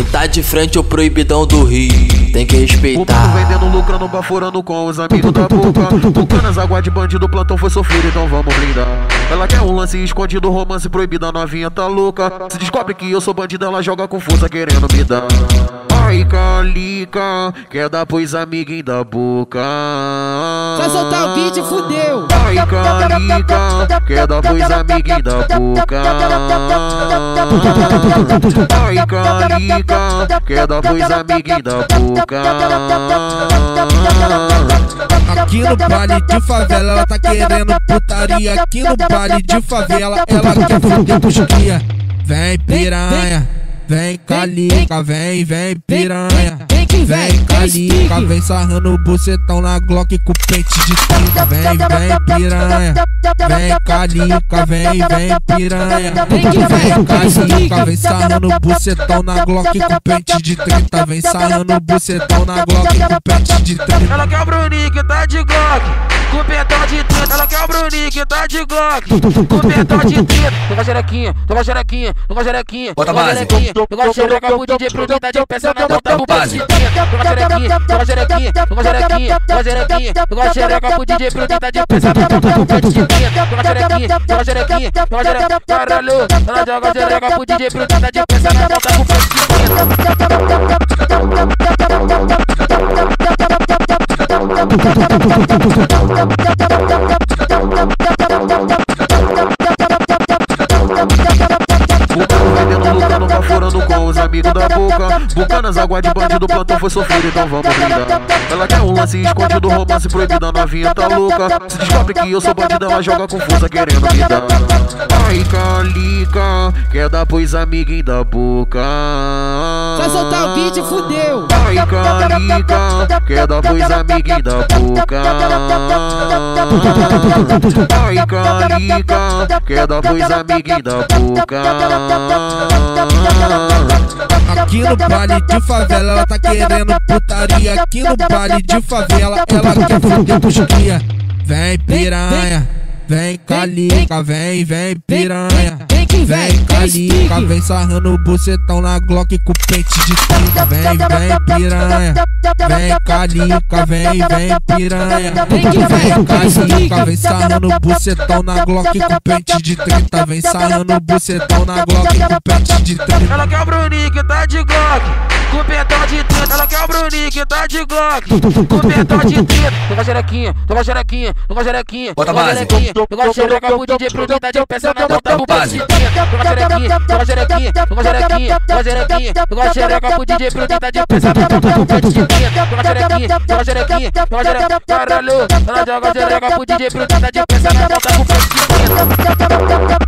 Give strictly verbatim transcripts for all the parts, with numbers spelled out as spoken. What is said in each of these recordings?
Tá de frente o proibidão do Rio, tem que respeitar. O mano vendendo, lucrando, baforando com os amigos da boca. Tocando as águas de bandido, o plantão foi sofrido, então vamos brindar. Ela quer um lance escondido, romance proibido, a novinha tá louca. Se descobre que eu sou bandido, ela joga com força querendo me dar. Ai, calica, quer dar pros amiguinhos da boca. Só soltar o beat, fudeu. Ai, calica, quer dar pros amiguinhos da boca. Ai, calica, quer dar pros amiguinhos da boca. Aqui no baile de favela ela tá querendo putaria. Aqui no baile de favela ela quer foder pros cria. Vem piranha, vem calica, vem, vem piranha. Vem calica, vem sarrando o bucetão na Glock com pente de trinta. Vem, vem piranha, vem calica, vem, vem piranha. Vem calica, vem sarrando o bucetão na Glock com pente de trinta. Vem sarrando o bucetão na Glock com pente de trinta. Ela quer o Bruninho que tá de Glock, com pentão de trinta. Ela quer o Bruninho que tá de Glock, com pentão de trinta. Toca xerequinha, toca xerequinha, toca xerequinha. Bota a base. Toca xereca pro D J pro D J, peça na bota pro base. Toca xerequinha, toca xerequinha, toca xerequinha, toca xerequinha. Toca xereca pro D J pro D J, peça na bota pro base. Toca xerequinha, toca xerequinha, toca xerequinha. Caralho, ela joga xereca pro D J pro D J, peça na bota pro base. Vendendo, lucrando, baforando com os amigos da boca. Bucando as águas de bandido, o plantão foi sofrido, então vamos brindar. Ela quer um lance escondido, romance proibido, a novinha tá louca. Se descobre que eu sou bandido, ela joga com força querendo me dar. Ai, calica, quer dar pros amiguinhos da boca. Só soltar o beat, fudeu. Ai, calica, quer dar pros amiguinhos da boca. Ai, calica, quer dar pros amiguinhos da boca. Aqui no baile de favela ela tá querendo putaria. Aqui no baile de favela ela quer foder pros cria. Vem piranha, vem calica, vem, vem piranha. Vem calica, vem sarrando o bucetão na Glock com pente de trinta. Vem, vem piranha, vem calica, vem, vem piranha. Vem calica, vem sarrando o bucetão na Glock com pente de trinta. Vem sarrando o bucetão na Glock com pente de trinta. Ela quer o Bruninho que tá de Glock, com pentão de trinta. Ela quer o Bruninho que tá de Glock, com pentão de trinta. Toca xerequinha, toca xerequinha, toca xerequinha. Bota a base. Toca xereca pro D J pro D J, peça na bota pro base. Toca xerequinha, toca xerequinha, toca xerequinha, toca xerequinha. Toca xereca pro D J pro D J, peça na bota pro base. Toca xerequinha, toca xerequinha, toca xerequinha. Caralho, ela joga xereca pro D J pro D J, peça na bota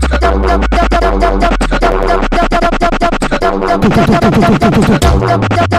pro base.